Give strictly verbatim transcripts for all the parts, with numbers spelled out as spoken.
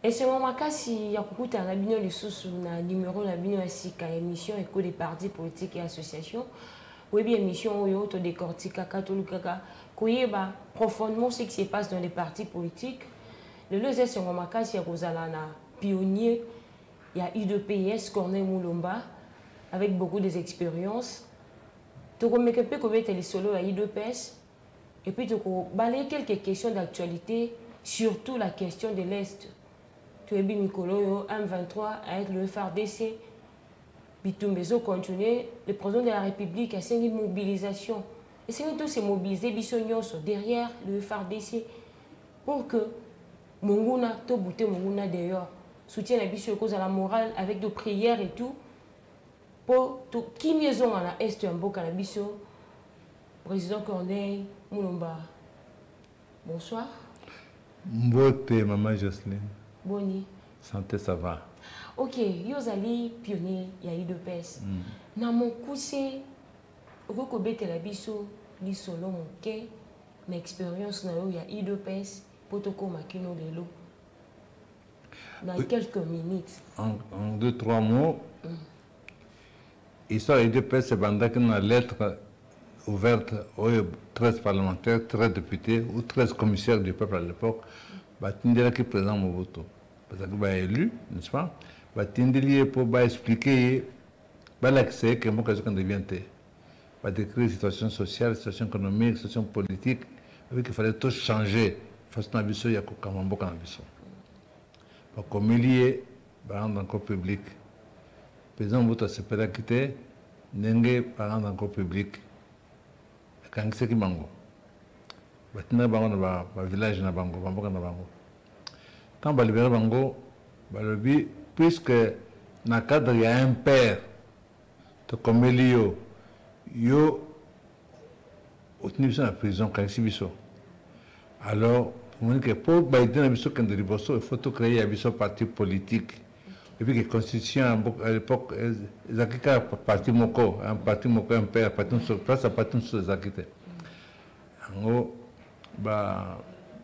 Et c'est mon cas si il y a beaucoup de bino les sous na numéro la bino asika émission éco des partis politiques et associations. Oui bien émission yo to décortique catholique koyeba profondément ce qui se passe dans les partis politiques. Le deuxième c'est mon cas si Rosalana pionnier, il y a U D P S Corneille Moulomba avec beaucoup d'expérience. Tu connais que peu comment les solo à U D P S et puis tu balayer quelques questions d'actualité, surtout la question de l'Est. Tu es bien Mikolo, M vingt-trois avec le F R D C. Bitumbezo continue, le président de la République a signé une mobilisation. Et c'est tous ces mobilisés bisognos derrière le F R D C pour que Monguna, to bouté Monguna d'ailleurs, soutient la biso cause à la morale avec des prières et tout. Pour tout qui maison à la Est un beau canabiso, président Corneille Moulomba. Bonsoir. Mbote, maman Jocelyne. Boni. Santé, ça va. Ok, Yozali pionnier, il y a eu de pèse. Dans mon coup, c'est recobéter la biso, li solo mon quai, mais expérience na il y a eu de pèse, potoko makino de l'eau. Dans oui. quelques minutes. En, en deux, trois mots, mm. Histoire de pèse, c'est pendant qu'une lettre ouverte aux treize parlementaires, treize députés ou treize commissaires du peuple à l'époque. Batindela qui présente mon vote. Parce que va élu, n'est-ce pas? Batindeli pour expliquer l'accès que moi quand devient va décrire la situation sociale, la situation économique, la situation politique, avec qu'il fallait tout changer. Façon d'abisso, il y a qu'au Kamambo Kanabisso. Comme il y est, par exemple, dans le public, le président vote à se faire quitter, n'engue par exemple dans le public, quand c'est qui mango. Batina bango na ba village na bango, bango na bango. Quand ba libérer bango, ba lebi puisque na cadre il y a un père to comme Elio, yo otni en prison quand c'est biso. Alors pour moi que pour ba idée na biso quand de riboso, il faut tout créer un biso parti politique. Et puis que constitution à l'époque zakika parti moko, un parti moko un père, parti sur place, parti sur zakite. Ango bah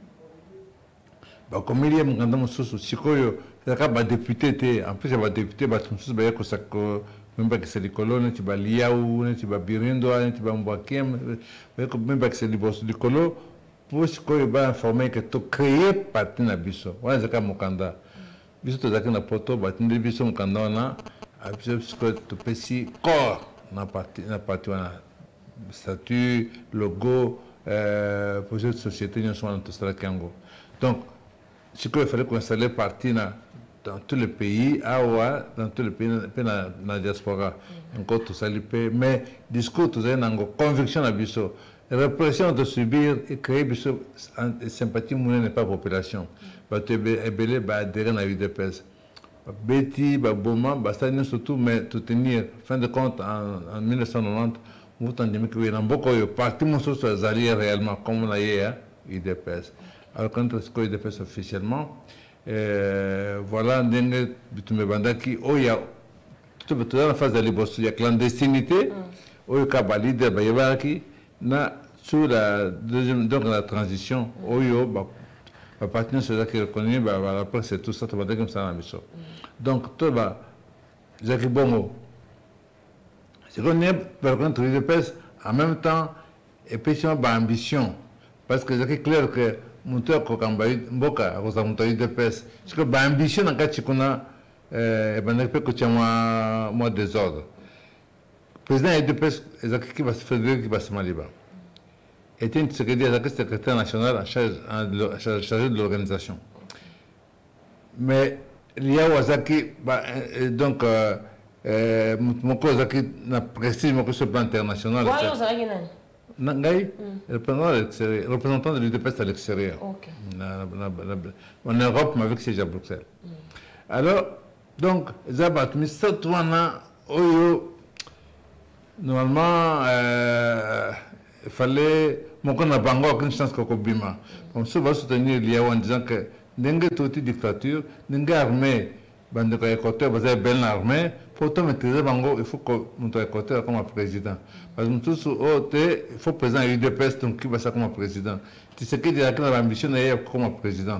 bah comme il y a mon candidat sous sikoyo c'est quand bah député était en plus bah député bah tout sous bah que ça que même pas que c'est les colons tu bah liaou tu bah birindo tu bah mbakiem même pas que c'est les boss du colo pour sikoyo bah informer que tu créer parti na biso voilà c'est quand mon candidat biso tu zakina poto bah tu dis biso mon candidat na à biso sikoyo tu peux si corps na parti na parti na statut logo Euh, pour cette société, nous sommes dans Kango. Donc, ce qu'il fallait qu'on installe les partis dans tous les pays, Awa, dans tous les pays, dans la diaspora. Encore tout ça, mais discours, tout ça, une conviction à Bisso. Répression de subir et créer Bisso, sympathie, n'est pas population. Tu es belé, adhérer à la vie de pèse. Betty, Boma, ça surtout, mais tout tenir, fin de compte, en mille neuf cent quatre-vingt-dix, vous entendez que y a beaucoup de partis qui alliés réellement, comme on a eu U D P S. Alors, quand on a U D P S officiellement, euh, voilà, il y a toute la phase de libération, il y a clandestinité, il y a leader, il y a sur la deuxième, donc la transition, il y a un partenaire qui est reconnu, après c'est tout ça, comme ça. Donc, tout va, Jacques Bongo. C'est qu'on est, par contre, l'U D P S, en même temps, et puis c'est une ambition. Parce que c'est clair que mon tour, quand on va Mboka, à cause de mon U D P S, c'est que l'ambition, dans le cas qu'on a, et ben, on peut que tu as un désordre. Le président du U D P S, c'est qui va se faire qui va se maliba. Était une secrétaire national en charge de l'organisation. Mais il y a Wazaki, donc, Euh, mon cause qui n'a prestige mon sur le plan international. Oui, vous avez Nangai, représentant de l'U D P S à l'extérieur. En Europe, mais avec siège à Bruxelles. Mm. Alors, donc, Zabat, mais ça, toi, normalement, euh, il fallait. Mon qu'on n'a pas encore une chance qu'on bima. On se va soutenir l'I A O en disant que n'engue toute dictature, n'engue armée, bande de côté, vous avez belle armée. Pour te maîtriser, il faut que mon côté comme président. Parce que tout il faut président U D P S qui va ça comme président. Tu sais qu'il y a l'ambition d'ailleurs comme président. Et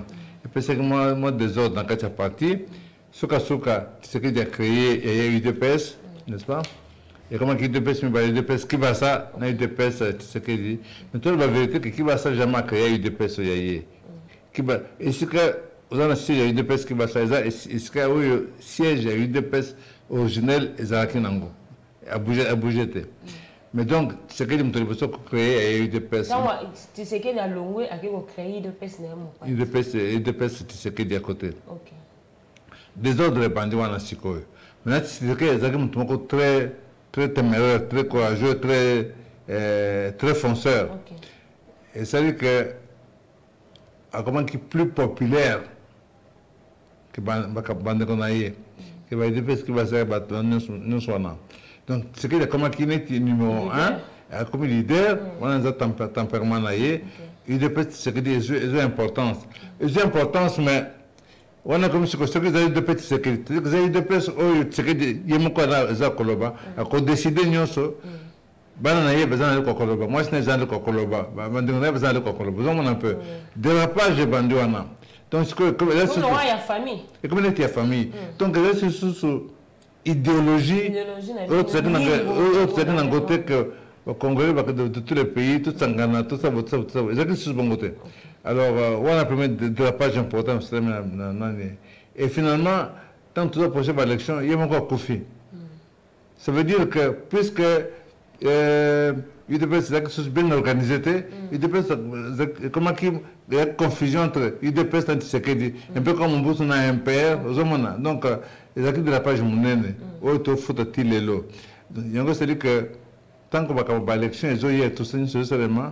Parce que moi, moi désordre dans quatre partis. Souka Souka, ce qu'il a créé, il y a eu U D P S, n'est-ce pas? Et comment U D P S, mais U D P S, qui va ça, n'a U D P S, ce qu'il dit. Mais toi, la vérité, que qui va ça jamais créé U D P S, il y a qui va. Et ce que, vous avez il y a U D P S qui va ça, et ce qu'il y a eu siège, il y a U D P S originel, et ça a Nango, à bouger, à bouger. Mais donc, ce qu'il dit, il faut créer, il y a U D P S. Tu sais qu'il y a l'ongoué, à qui vous créez U D P S, U D P S, U D P S, tu sais qu'il dit à côté. Ok. Désordre répandus dans la Sikoyo. Maintenant, c'est que les gens très, très téméraires, très courageux, très, euh, très fonceurs. Okay. Et ça veut dire que, à comment qui est plus populaire que Bande Konaye, que va dire ce qui va se faire, nous sommes. Donc, c'est que comment qui est numéro un, comme leader, on a un tempérament naïe, il dépend de ce qui est de l'importance. C'est importance, mais on a comme si ce que vous avez de petits sécurité, vous avez de petits sécurité, il y a beaucoup de Koloba, à cause décider nous so, banana y a besoin de Koloba, moi je n'ai besoin de Koloba, bandana y a besoin de Koloba, vous en un peu. Dérapage de bandouana. Donc ce que comme là c'est. Comment il y a famille. Et comment il y a famille. Donc là c'est sous idéologie. Idéologie. Autre c'est que autre c'est que dans côté que au Congo, de tous les pays, tout Sangana, tout ça, tout ça, tout ça, c'est ce bon côté. Alors, on a permis de la page importante. Et finalement, tant que tout ça prochaine élection, il y a encore Kofi. Ça veut dire que, puisque euh, U D P S, c'est quelque chose bien organisé, U D P S, comment il y a confusion entre U D P S et Tshisekedi, un peu comme on bosse dans un P R, donc, les acquis de la page monnaie, où il faut que les lots. Il y a c'est-à-dire que, tant qu'on va avoir l'élection, ils ont tout ça nécessairement.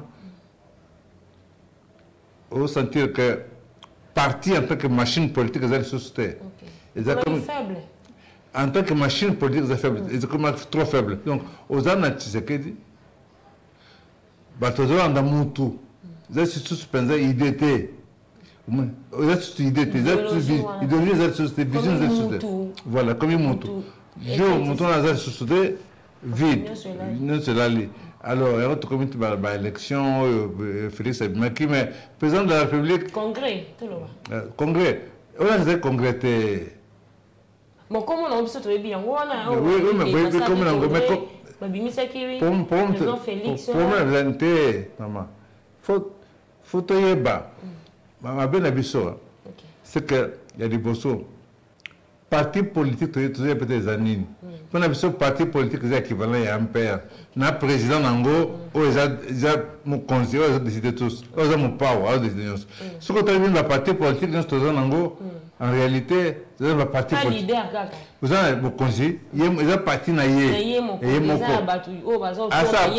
On va sentir que parti en tant que machine politique, ils ont suscité. Ils sont faibles. En tant que machine politique, ils sont faibles. Ils sont trop faibles. Donc, aux gens qui se disent, ils ont un moutou. Ils ont suspendu I D T. Ils ont suspendu I D T. Ils ont suspendu vision. Voilà, comme un moutou. Je, moutou, ils ont suspendu vide. Nous, c'est là. Alors, il y a autre comité de l'élection, Félix Abimaki, mais président de la République. Congrès, tout le monde. Congrès. On a fait congrès. Bon, comment on a observé bien? Oui, oui, mais oui, comment on a observé? Pour moi, président Félix. Pour moi, maman. Faut, faut te y bas. Ma bien abisso. C'est que il y a des bossos. Parti politique, tu as peut-être des années. Quand on a besoin de parti politique, c'est équivalent à un père. Na président Nango, ils ont mon conseil, ils ont décidé tous. Ils ont mon power, ils ont décidé tous. Ce que tu as vu dans la parti politique, dans ce Nango, en réalité, c'est un parti politique. Vous avez mon conseil, ils ont parti naïe. Et ils m'ont dit, à ça,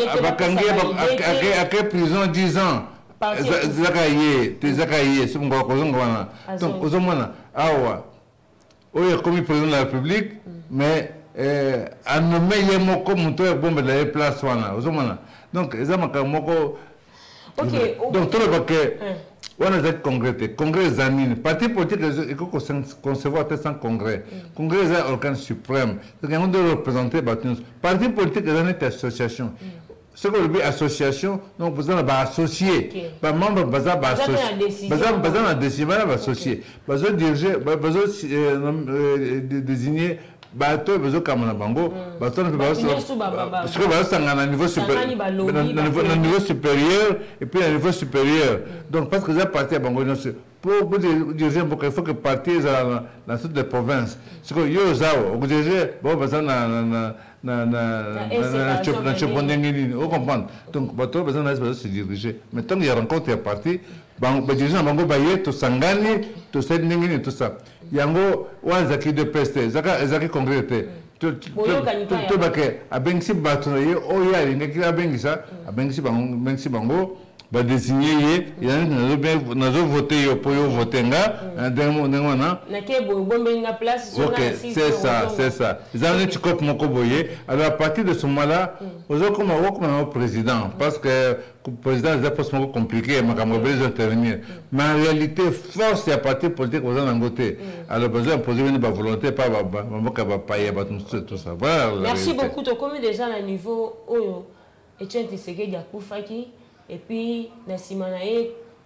à quelle prison dix ans? Zakaye, Zakaye, c'est mon gars, donc, aux hommes, ah oui, comme président de la République, mais à nommer les mots comme on peut bomber la place. Donc, ils ont donc, tout le monde, on a des congrès, congrès Zanine, parti politique, il faut concevoir sans congrès. Congrès est un organe suprême. Donc, on doit représenter les parti politique est une association. Ce qu'on veut association, donc vous avez associé. Les membres vous avez associé. Vous avez décidé, vous avez associé. Vous avez dirigé, vous avez désigné. Bateau, besoin comme un bango, bateau ne peut pas se faire. Parce que bateau c'est un niveau supérieur, un niveau supérieur et puis un niveau supérieur. Donc parce que j'ai parti à bango, pour diriger, il faut que partir dans toutes les provinces. C'est que yo zao, vous dirigez, bon besoin na na na na na na chepondengini, vous comprenez? Donc bateau besoin de se diriger. Mais tant qu'il y a rencontre, il y a parti, bango, dirigeant bango baye, tout sangani, tout sedengini, tout ça. Yango wanza ki de peste zaka zaki concrète to to bake abengsi batunaye o yali ngeki abengisa abengsi bango bengsi bango ba désigner ye yana nazo bien nazo voter yo pour yo voter nga ndemo ndemo na na ke bo bombe nga place sur la six. C'est ça, c'est ça. Zane tu cop moko boye. Alors à partir de ce moment-là, aux comme au président parce que le président c'est pas trop compliqué, mais comme besoin d'intervenir. Mais en réalité, force et à partir politique aux en côté. Alors besoin poser une volonté pas ba ba ba payer ba tout ça. Voilà. Merci beaucoup. Tu comme déjà à niveau oyo Etienne Tshisekedi a Koufaki et puis na simanae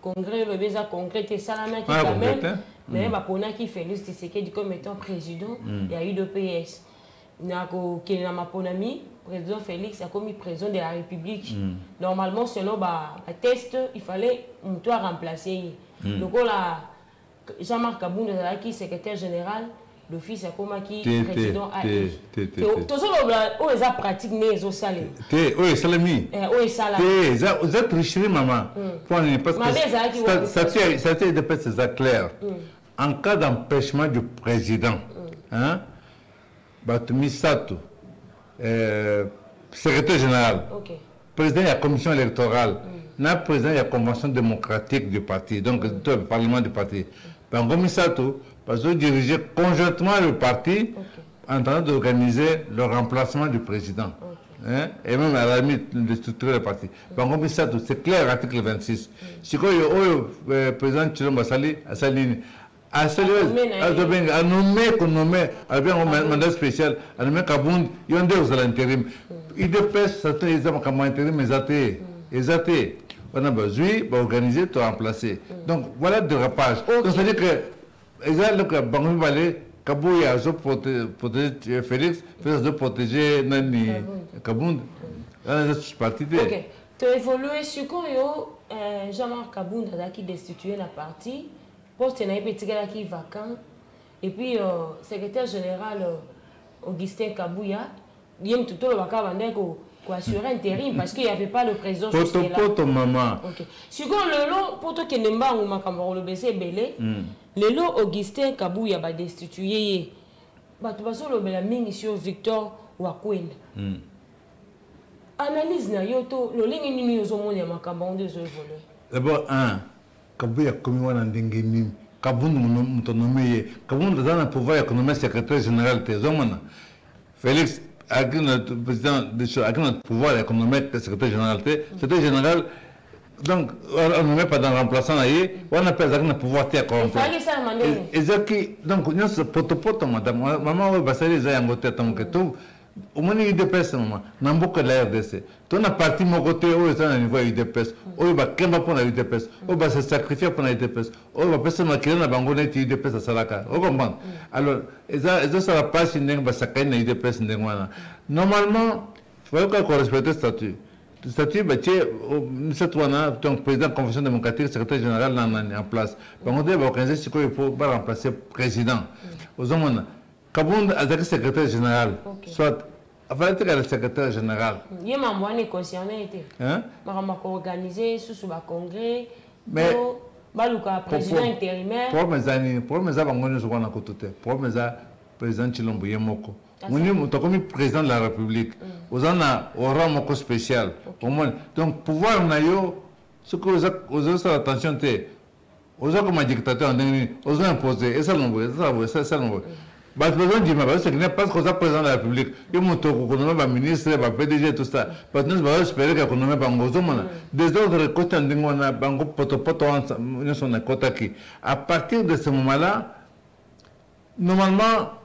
congrès le beza congrès te salama qui quand même mais ba pona qui Félix Tshisekedi comme étant président il y a eu de P S nako ke na maponami président Félix a commis président de la République normalement selon ba test il fallait on doit remplacer donc là Jean-Marc Kabunda qui secrétaire général l'office a commis président A I tout ça on les a pratique mais au salé té oui salami oui salami té za za tricherie maman parce que ça ça ça de peut c'est clair en cas d'empêchement du président hein Batumi Sato euh, secrétaire général président de la commission électorale na président de la convention démocratique du parti donc le parlement du parti Batumi Sato parce que diriger conjointement le parti en train d'organiser le remplacement du président. Okay. Hein? Et même à la limite de structurer le parti. Mm. C'est clair, article vingt-six. Si le président Chilombo Sali, à sa ligne, à nommé, qu'on nommé, avec un mandat spécial, à nommer Kabound, il y a un deux à l'intérim. Il dépêche, certains exemples comme intérim, mais athées. Les athées. On a besoin d'organiser, de remplacer. Donc voilà deux rapages. Donc c'est-à-dire que exactement, Bangoumi Balé, Kabouya a protégé Félix, Félix a protégé Nani Kabound. C'est parti de. Ok. Tu as évolué sur quoi Jean-Marc Kabound a destitué la partie, poste n'a pas été vacant, et puis secrétaire général Augustin Kabouya, il y a tout le monde qui assurer intérim parce qu'il n'y avait pas le président jusqu'à là. Poto maman. Ok. Second le lot, pour toi qui n'aime pas ou makamoro le baiser belé, le lot Augustin Kabouya va destituer. Bah tu vas sur le bela mingi sur Victor Wakwenda. Analyse na yoto le ligne ni yozo mo ya makambo de zo évoluer. D'abord un Kabouya comme wana ndenge mimi. Kabound mutonomeye. Kabound dans un pouvoir économique secrétaire général te zomana. Félix avec notre président avec notre pouvoir économique secrétaire général le secrétaire général donc on ne met pas dans remplaçant là on appelle ça notre pouvoir terre et ça qui donc nous ce poto poto madame maman va passer ça en côté tant que tout au moins il dépasse maman n'a beaucoup de la R D C ton a parti mon côté où ça niveau il dépasse où va qu'est-ce pour la dépasse où va se sacrifier pour la dépasse où va personne qui na bango net il dépasse ça là on comprend alors et ça ça ça va pas si n'est pas ça qu'il il dépasse n'engwana normalement il faut qu'on respecte le statut le statut bah tiens cette wana donc président de la convention démocratique secrétaire général en place bango de va organiser ce qu'il faut pour remplacer président aux hommes Kabound a été secrétaire général, soit avant d'être le secrétaire général. Il y a un moyen concerné. Hein? Marama organisé sous le congrès. Mais Baluka président intérimaire. Pour mes amis, pour mes amis, on est à côté. Pour mes amis, président Chilombo Yemoko. On est comme président de la République. Vous en avez un rang spécial. Donc pouvoir nayo, ce que vous avez attention, vous avez comme un dictateur, vous avez imposé. Et ça l'on veut, ça ça l'on veut. Bah, le président dit, mais c'est que n'est pas ce que ça président de la République. Il y a un ministre, un P D G, tout ça. Parce que nous allons espérer qu'on ne met pas en gros. Des autres côtés, on a un poto poto, nous sommes à côté. À partir de ce moment-là, normalement,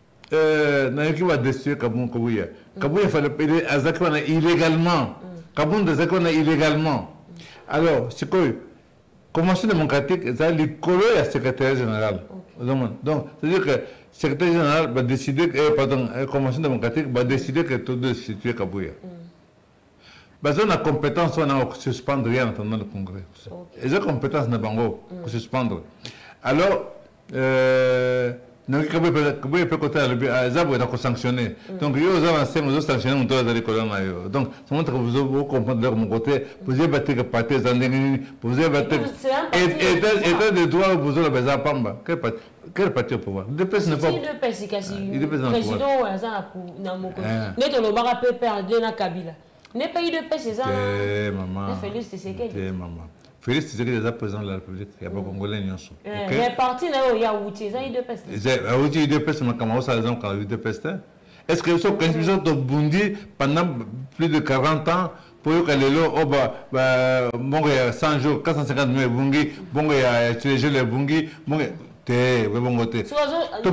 Nayoki va destituer Kabound Kabouya. Kabouya, il fallait payer à Zakwana illégalement. Kabound de Zakwana illégalement. Alors, c'est quoi? Convention démocratique, c'est l'école et le secrétaire général. Donc, c'est-à-dire que le secrétaire général va décider, eh, pardon, la convention démocratique va décider que tout doit se situer Kabouya. Parce qu'on a compétence, on a suspendre rien en attendant le congrès. Et la compétence n'a pas de suspendre. Alors, euh, Kabouya peut côté à Zabou est sanctionné. Donc, il y a des avancées, mais ils sanctionné mon tour de l'école. Donc, ça montre que vous comprenez de mon côté, vous avez battu le parti, vous avez battu. Et état de droit, vous avez besoin de Pamba. Quel parti au pouvoir? Le D P S ne pas. Le D P S, c'est le président ou un mon côté. N'est-ce pas, on va pas perdre dans Kabila. N'est pas le D P S, c'est ça. Eh, maman. Félix Tshisekedi. Eh, maman. Félix Tshisekedi est déjà président de la République. Il n'y a pas Congolais ni Nyonso. Mais parti là où il y a Outi, c'est le D P S. Le D P S, c'est comment ça, les gens, quand le D P S. Est-ce que sont constitution de Bundi pendant plus de quarante ans pour que les lots, oh bah, bon, il y a cent jours, quatre cent cinquante mille Bungi, bon, il y a les jeux de Bungi, bon, t'es, oui, bon, côté. So,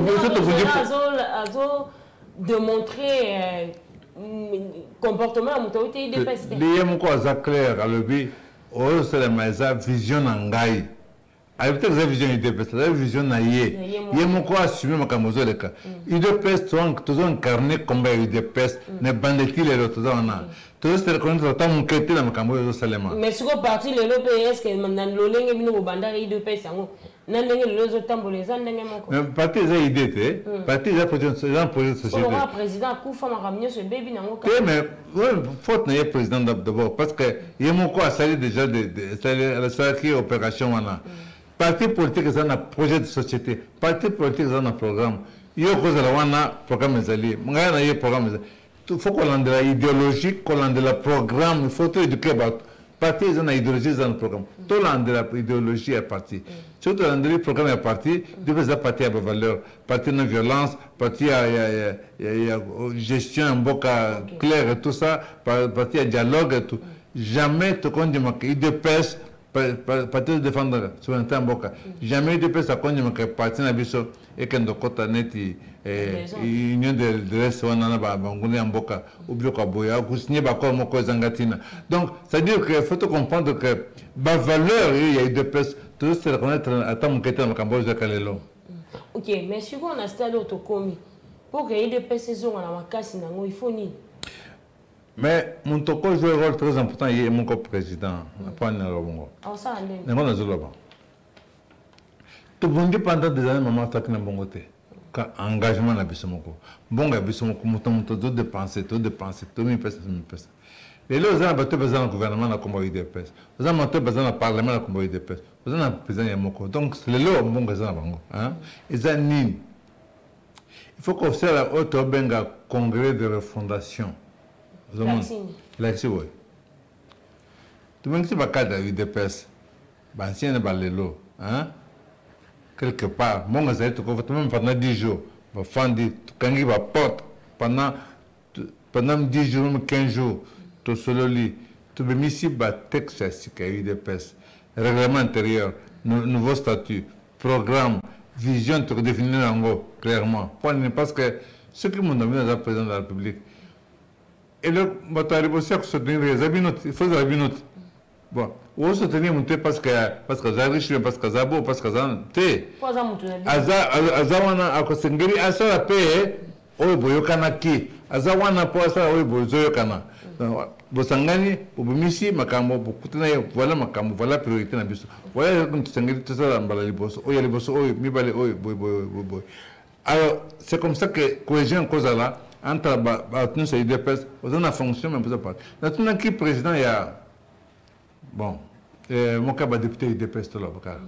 de montrer comportement à mon autorité D P S. Les gens, quoi, ça clair, à l'objet. oh c'est la vision nangai avec cette vision I D P S la vision na ye ye mon quoi assumer ma kamozo le cas I D P S toujours incarné comme I D P S ne banditi les autres on a tout ce qu'on entend mon crété na ma kamozo seulement mais ce qu'on parti le lope est-ce que nan lolenge bino banda I D P S yango nan ndenge les autres tamboles za ndenge moko mais parti za I D T parti za projet za projet société le président kufa ma ramio ce baby nango mais faute na ye président d'abord parce que ye mon quoi ça déjà de de ça qui opération wana parti politique c'est un projet de société parti politique c'est un programme il y a cause la wana programme ezali ngaya na ye programme il faut qu'on ait la idéologie qu'on ait la programme il faut tout éduquer parti c'est une idéologie c'est un programme tout l'ande la idéologie est parti surtout l'ande programme est parti depuis ça parti à valeur parti non violence parti à gestion un boca clair et tout ça parti à dialogue et tout jamais tout qu'on dit il dépêche parti de défendre sur un temps boka jamais de pesa konye maka parti na biso et que ndo kota neti union de de l'Est wana na ba ngune mboka ubio kwa boya kusinye ba ko moko zangatina donc ça veut dire que faut comprendre que ba valeur il y a de pesa tout se reconnaître à tant moketa makambo za kalelo. OK mais si on a stade autocomi pour que il de pesa zo na makasi nango il faut ni mais mon toko joue un rôle très important, il est mon co-président. Pas un robot. Ah ça allait. Mais on a joué là-bas. Tout le monde pendant des années, maman a fait un bon côté. Quand engagement na bisomoko. Bon ga bisomoko, montant montant de dépenser, de dépenser, de mille personnes, mille personnes. Et là, vous avez battu besoin du gouvernement na combat I D P S. Vous avez battu besoin du parlement na combat I D P S. Vous avez besoin de moko. Donc c'est là bon ga ça bango. Hein? Ils ont ni. Il faut qu'on fasse la haute benga congrès de refondation. L'accès, oui. Tout le monde qui va cadre I D P S, l'ancien balelo, hein? Quelque part, mon gars, tu vas même pendant dix jours, va faire quand il va porte pendant pendant dix jours, quinze jours, tu solo lit, tu vas ici bas texte à I D P S, règlement intérieur, nouveau statut, programme, vision, tu définir en gros clairement. Parce que ce qui m'ont donné dans le président de la République. Et le matériel aussi à soutenir les abinotes, il faut des abinotes. Bon, on soutenir monter parce que parce que ça riche parce que ça beau parce que ça té. Quoi ça monter? Aza aza wana akosengeri asa la paix oyo boyokana ki. Aza wana po asa oyo bozoyokana. Bosangani obumisi makambo bokutana voilà makambo voilà priorité na biso. Voilà comme tu sengeri tout ça mbala liboso. Oyo liboso oyo mibale oyo boy boy boy. Alors c'est comme ça que cohésion cause là. Entre les I D P S, vous avez une fonction, mais vous n'avez pas. Maintenant, qui est président, il y a. Bon, mon cas, député I D P S, tout là.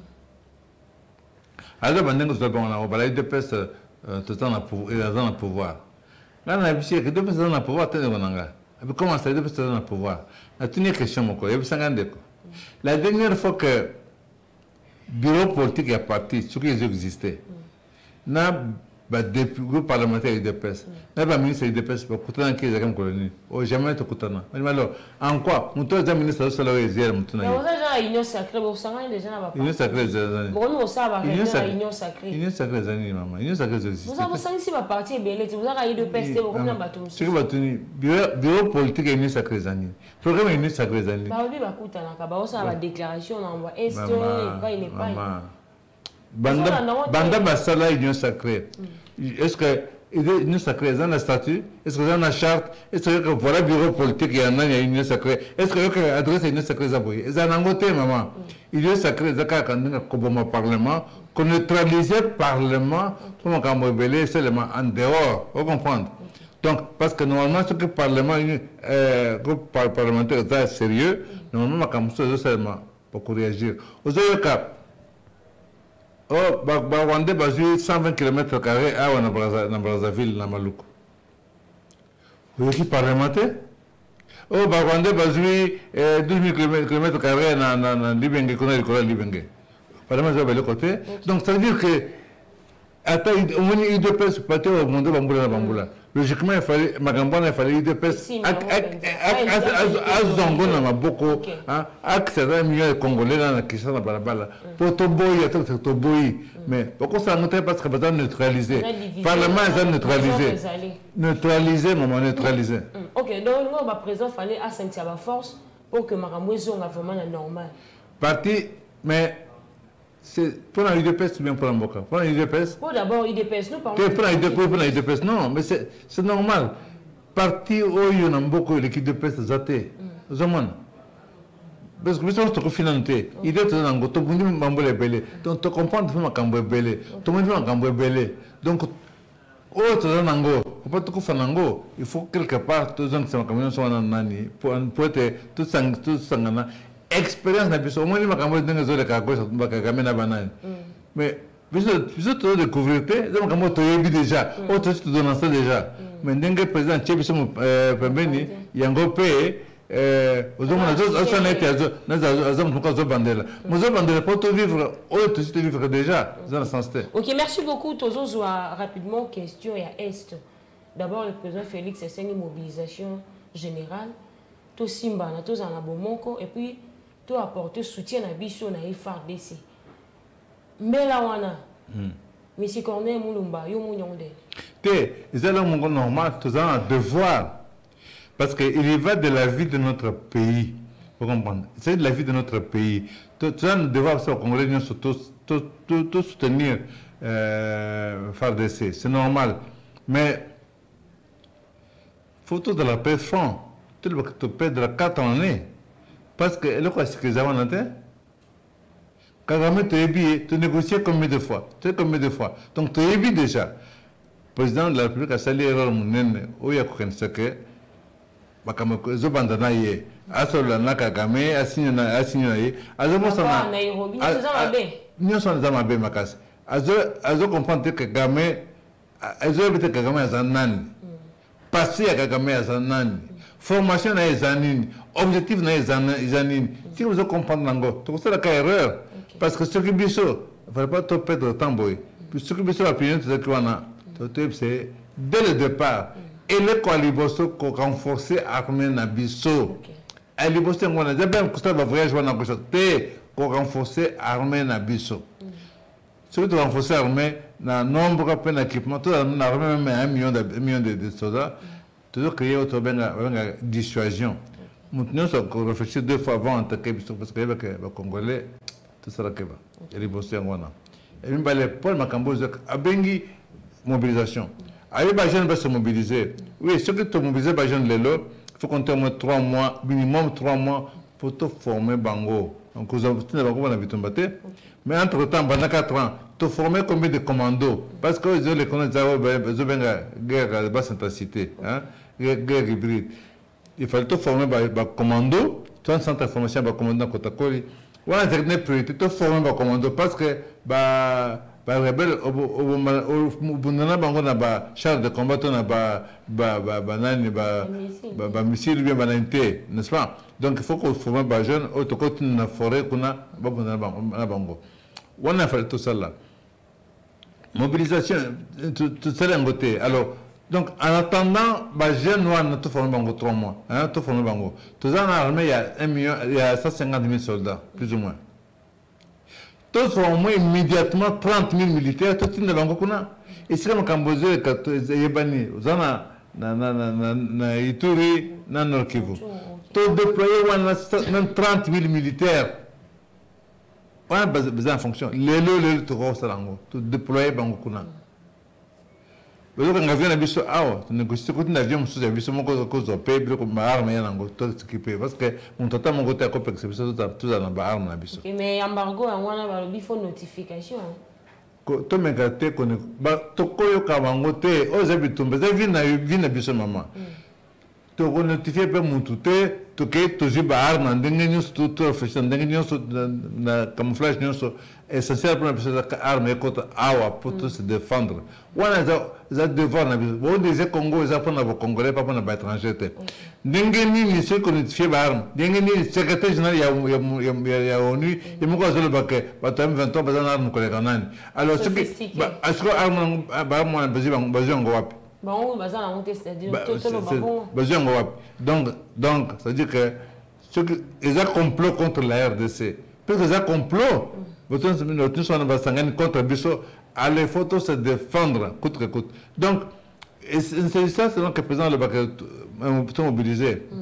Alors, on a I D P S, tout dans le pouvoir. Là, on a vu que I D P S dans le pouvoir, comment ça, I D P S dans le pouvoir? La dernière question, la dernière fois que le bureau politique est parti, ce qui existait, depuis le groupe parlementaire I D P S, le ministre I D P S, il y a un qui est en colonie. Jamais tu as alors, en quoi? Nous sommes des ministres de la Société. Mais vous avez une union sacrée, vous savez déjà la union sacrée, vous savez union sacrée. Union sacrée, maman. Union sacrée, vous avez cinq six partis, vous avez I D P S, vous avez un bateau. C'est que bureau politique est union sacrée. Programme est union sacrée. Bah oui, bah écoute, vous avez la déclaration, on envoie est, il n'est pas. Banda Basala union sacrée. Est-ce que l'union sacrée est dans le statut? Est-ce que dans la charte? Est-ce que voilà le bureau politique il y a une union sacrée? Est-ce que l'adresse est une union sacrée? C'est un angoté, maman. L'union sacrée, c'est un parlement, qu'on neutralise le parlement, comme on peut seulement en dehors. Vous comprenez? Donc, parce que normalement, ce que le parlement, le groupe parlementaire est sérieux, normalement, comme ça, seulement pour réagir. Aux autres cas, oh, Rwanda a cent vingt kilomètres carrés à Brazzaville, dans Maluku. Vous êtes parlementaire? Oh, Rwanda a douze mille kilomètres carrés dans Libenge, qu'on a le Libenge. Parlement de l'autre côté. Donc, ça veut dire que, attends, on a eu deux pièces pour partir au monde de Bamboula. Bamboula. Logiquement, il fallait, Magambana, il fallait deux pièces. À Zongo, on a beaucoup. À certains millions de Congolais qui sont dans la balabala. Pour Toboy, il y a tout ce Toboy. Mais pourquoi ça nous parce que besoin de neutraliser? Parlement, ils ont neutralisé. Neutraliser, maman, neutraliser. Ok, donc, nous, le président, il fallait assentir la force. pour que Maramoué soit vraiment normal. Parti, mais c'est pour l'U D P S ou bien pour l'Amboka? Pour l'U D P S? Pour d'abord l'U D P S, nous parlons. Pour l'U D P S, non, mais c'est normal. Parti où il y a beaucoup l'équipe de presse zaté. Zaman. Parce que nous sommes financés. Il est dans le tout le monde mambo les belé. Donc tu comprends que ma cambo belé. Tout le monde ma cambo belé. Donc autre nango. Pour tout faire nango, il faut quelque part tous gens qui sont comme nous sont en nani pour pour être tout sang tout sangana expérience na biso. Moi ma cambo dans les autres cagos ba kagame na banane. Mais biso biso tu découvrir te, donc cambo tu yebi déjà. Autre tu donnes ça déjà. Mais ndenge président Tchebiso pembeni yango pe euh ozomona azo nete azo nazo azo muka zo bandela mozo bandela pour te vivre ou te te vivre déjà dans le sens. OK, merci beaucoup Tozo Zoa. Rapidement question à Est. D'abord le président Félix c'est une mobilisation générale to simba na to zana bomoko et puis to apporter soutien à biso na F A R D C. Mbela wana Monsieur Corneille Moulumba yo munyonde. C'est normal, tout ça un devoir. Parce qu'il y va de la vie de notre pays. Vous comprenez? C'est de la vie de notre pays. Tout ça, nous devons au Congrès tout soutenir euh, F A R D C. C'est normal. Mais il faut tout de la paix franc. Tu dois paix de la carte en année. Parce que le quoi, c'est que les avons en tête. Kagame te ébi, tu négocies combien de fois? Tu sais combien de fois? Donc tu ébi déjà. Le président de la République a sali erreur munene où il y a quoi que bakamako zobandana ye asola na Kagame asinyo na asinyo ye azomo sana Nairobi ni zamabe ni son zamabe makasi azo azo comprendre que Kagame azo bete Kagame azanani passé à Kagame azanani formation na ezanini objectif na ezanini si vous comprenez nango tout ça la erreur parce que ce qui biso il faut pas trop perdre de temps boy puis ce qui biso la opinion de ce qu'on a c'est dès le départ. Et le Koualiboso qui a renforcé l'armée Nabiso. Et le Liboso, on a déjà un voyage à Nabiso. Qui a renforcé l'armée Nabiso. Celui qui a renforcé l'armée, dans nombre d'équipements, tout l'armée a même un million de soldats. Toujours créé autour de la dissuasion. Maintenant, on réfléchit deux fois avant d'attaquer parce que les Congolais, tout ça, et les Liboso, on a. Et même les Paul Makambo, a bengi mobilisation. Allez, les jeunes vont se mobiliser. Oui, ceux qui sont mobilisés, les jeunes, il faut compter au moins trois mois, minimum trois mois, pour te former Bango. Donc, vous avez vu tomber. Mais entre-temps, pendant quatre ans, te former combien de commandos? Parce que les gens connaissent la guerre de basse intensité, guerre hybride. Il fallait te former des commandos, tu as un centre de formation de commandant Kotakoli. On a une priorité, te former des commandos parce que les rebelles, ils ont char de combat, ils ont missiles, n'est-ce pas? Donc il faut qu'on forme des jeunes, autres côté de la forêt, qu'on a bango. On a fait tout ça là. Mobilisation, tout ça d'un côté. Alors, donc en attendant, les jeunes noirs ne forment bango trois mois. Hein, tout former bango. Tout ça dans l'armée, il y a un million, il y a cent cinquante mille soldats, plus ou moins. Tous sont au moins immédiatement trente mille militaires, tout le monde a. Et si on Cambodge, Yébani, Zana, na Ituri, na Nord Kivu. Tout déployer même trente mille militaires. On a besoin de fonction. Les lots, les lots, tout ça, tout déployer Bangokuna. Mais quand on a vu un avion, ah, tu négocies contre un avion, tu as vu mon cause de paix, comme ma arme, tout ce qui peut. Parce que mon total, mon côté, à côté, c'est tout ça dans ma arme. Mais embargo, on a il faut notification. To me gâté, qu'on est. Tokoyo Kawangote, aux habitants, mais j'ai vu na biso maman. To notifier pas mon tout, to que to j'ai ba arme, ndenge nyos tout tout fashion, ndenge nyos na camouflage nyos essentiel pour la arme et contre awa pour se défendre. On a za devoir na biso. Bon des Congo, ils apprennent à Congolais, pas pour les étrangers. Ndenge ni ce qu'on notifier ba arme, ndenge ni secrétaire général ya ya ya ONU, il me cause le baquet, ba tam vingt-trois bazan arme collègue nan. Alors ce que est-ce que arme ba arme on a besoin besoin ngwapi. Bon, bazan la honte c'est-à-dire tout le bon. Besoin ngwapi. Donc donc ça veut dire que ce que ils ont complot contre la R D C. Parce qu'ils ont complot. Nous sommes contre Bisso, il faut se défendre coûte que coûte. Donc, c'est ça, c'est donc que le président le bac mobilisé.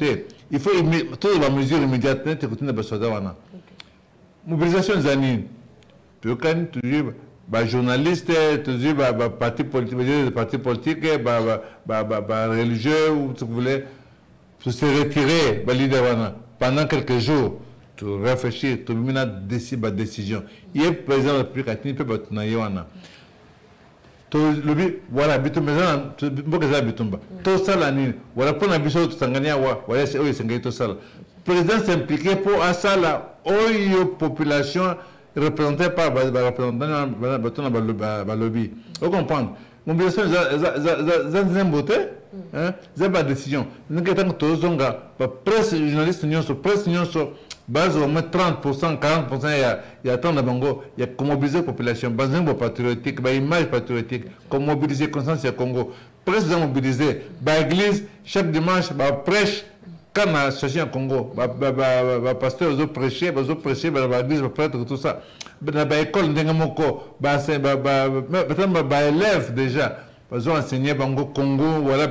il faut toutes les mesures immédiates te kutuna basoda wana mobilisation zani tu kan toujours ba journaliste toujours ba ba parti politique des partis politiques ba ba ba ba religieux ou ce que vous voulez pour se retirer ba leader wana pendant quelques jours tu réfléchir tu mina décider ba décision il est président de la République atini pe batuna wana to lobi voilà bitu mezana mboka za bitumba to sala ni wala pona biso to tangania wa wala se oyo sengai to sala président s'impliquer pour asala oyo population représentée par ba représentant ba batuna ba lobby vous comprenez mobilisation za za za za zembote hein za ba décision ngeta to zonga ba presse journaliste nyonso presse nyonso base au moins trente pour cent quarante pour cent il y a il y a tant de bango il y a comme mobiliser la population base un patriotique ba image patriotique comme mobiliser conscience au Congo presse mobiliser ba église chaque dimanche ba prêche quand la session au Congo ba ba ba pasteur aux prêcher ba aux prêcher ba église ba prêtre tout ça ba ba école ndenga moko ba ba ba ba élève déjà ils ont enseigné Bango Congo, voilà,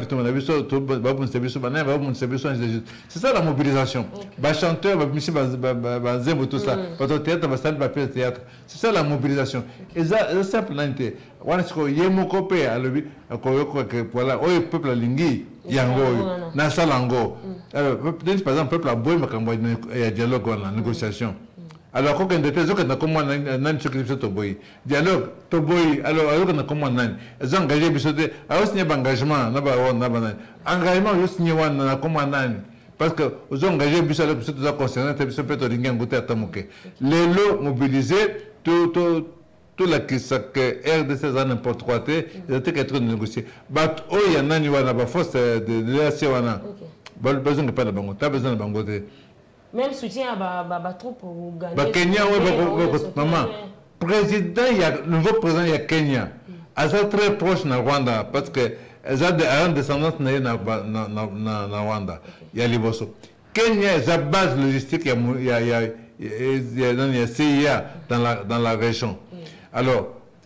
c'est ça la mobilisation. Les chanteurs, tout ça, le théâtre, le théâtre. C'est ça la mobilisation. Et ça, c'est simple. Voilà, il y a mon copain, voilà, le peuple lingui, yango, nasa lango. Par exemple, le peuple a beau, il y a dialogue, la négociation. Alors, quand on était là, on a un dialogue, dialogue, toboy, alors, on a comment nan, ils ont engagé, alors, c'est un engagement, engagement, juste ni one, on a comment nan, parce que ils ont engagé, bis alors, c'est tout ça concernant, c'est peut être ringen goûter à tamuke. Les lots mobilisés, tout, tout, tout la qui que R D C a n'importe quoi, ils étaient qu'à être négociés. But, oh, il y a un wana, la force de la C wana, besoin de pas de bango, t'as besoin de bango. Même soutien à ma troupe pour gagner. Bah Kenya, oui, maman. Président, il y a nouveau président, il y a Kenya. Elle est très proche de Rwanda parce que elle a une descendance dans Rwanda. Il y a Liboso. Kenya, il y a une base logistique, il y a il y a C I A dans la, dans la région. Alors,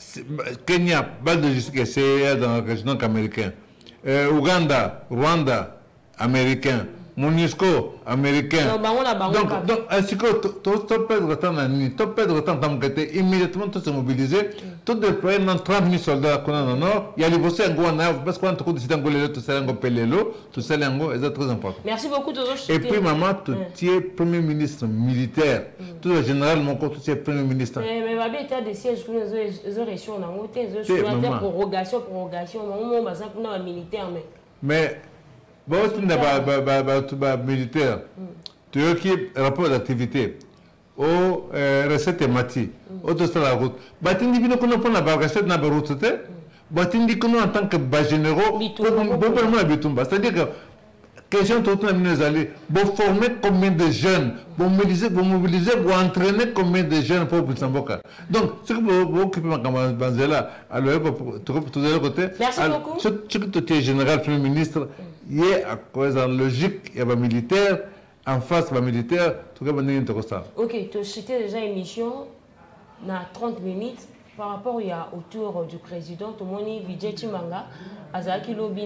Kenya, base logistique et C I A dans la région américaine. Euh, Ouganda, Rwanda, américain. MONUSCO américain. Donc, donc, ainsi que tout perdre de temps, tout perdre de temps, immédiatement tout se mobiliser, tout déployer dans trente mille soldats dans le nord. Il y a les bossés en Gouana, parce qu'on a tout décidé d'engoler tout ça, en Pelelo, tout ça, c'est très important. Merci beaucoup, Toto. Et puis, maman, tout est premier ministre militaire, tout le général, mon compte, tout est premier ministre. Mais, mais, ma bête, des sièges, les élections, on a monté, les prorogation, prorogation, on va s'appeler un militaire, mais. Mais. Bon, tu n'as pas militaire. Tu veux qu'il y ait rapport d'activité. Au recette et mati. Au de la route. Tu dis que nous avons la recette dans la route. Tu dis que nous, en tant que bas généraux, c'est-à-dire que question tout le monde aller. Vous former combien de jeunes, vous mobiliser, vous mobiliser, vous entraîner combien de jeunes pour vous s'embarquer. Donc, ce que vous occupez ma campagne là, alors tout de côté. Merci beaucoup. Ce que tu es général, premier ministre, il y a à cause en logique, il y a un militaire, en face, il y a un militaire, tout le monde est intéressant. Ok, tu as cité déjà une émission dans trente minutes par rapport autour du président, tout le monde est Vijay Chimanga, Azaki Lobi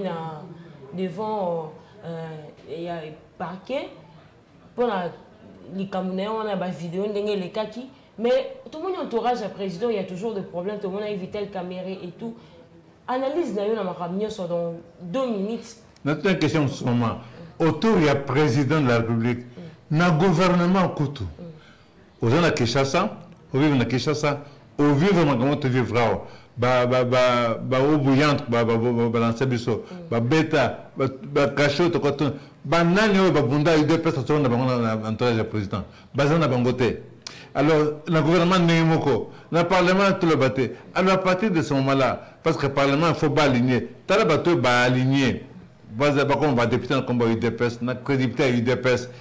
devant. Il y a un parquet pour les Camerounais, on a des vidéos, les kaki. Mais tout le monde entourage le président, il y a toujours des problèmes, tout le monde a évité le caméra et tout. Analyse d'ailleurs dans deux minutes. Notre question en ce moment, autour il y a le président de la République, il y a un gouvernement Koutou. Au gens à Kinshasa, au vivre à Kinshasa, au vivre comment tu vivras. Ba ba ba ba eau bouillante ba ba ba balancer biso ba bêta ba ba cachot to koton ba nani ba bunda ide pesa to na bango na entourage président bazana bangote. Alors le gouvernement Némoko, le parlement tout le batté. Alors à partir de ce moment-là, parce que le parlement il faut pas aligner, t'as le bateau ba aligner. Baza ba comme ba député comme ba U D P S na crédibilité à U D P S.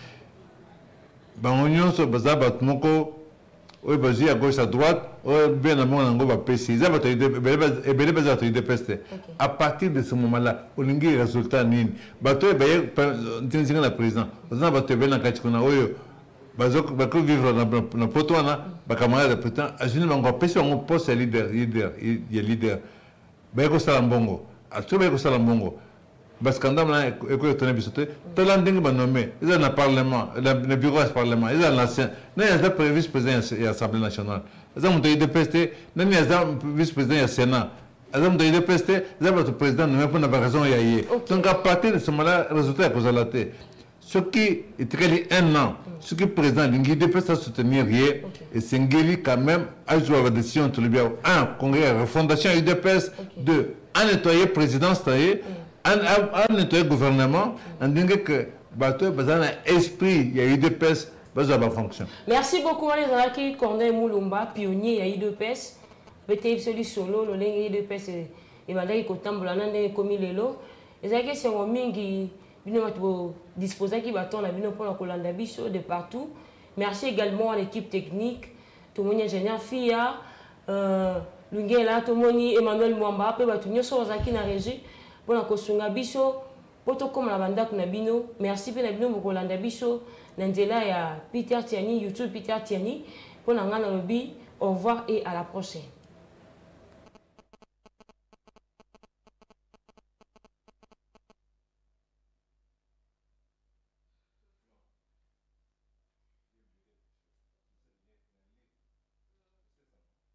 Ba union so baza ba moko. Oui, à gauche, à droite, bien à mon angle, à partir de ce moment-là, on a un résultat. Bateau est le président. On a bateau bien en Kachikona. Bateau vivre dans le potoana, camarade de président. Je ne vais pas on poste leader, leader, il y a leader. Bateau Salambongo. À tout Bateau Salambongo. parce que dans la école de bisoté talent dingue ba nommé ils ont le parlement le bureau du parlement ils ont l'ancien non il y a le vice-président et l'Assemblée nationale ils ont le D P S T non il y a le vice-président et le Sénat ils ont le D P S T ils ont le président nommé pour une raison il y a donc à partir de ce moment-là résultat que vous allez ce qui est très un an ce qui est président il ne peut pas soutenir rien et c'est quand même à jouer la décision de bien un congrès refondation U D P S deux un nettoyer président c'est un nettoyer gouvernement on dit que bateau besoin d'un esprit il y a U D P S besoin de fonction. Merci beaucoup les gens qui Corneille Moulumba pionnier il y a U D P S peut-être celui solo le U D P S et madame qui cotambola nande comme lelo et ça que c'est un mingi bino disposer qui bâton la bino pour la Kolanda biso de partout. Merci également à l'équipe technique tout le monde ingénieur Fia euh Lungela tout le monde Emmanuel Mwamba pe batu nyoso bazaki na régie pour la kosunga biso poto comme la banda kuna bino merci pe na bino mo Kolanda biso na nzela ya Peter Tiani YouTube Peter Tiani pour na ngana lobi au revoir et à la prochaine.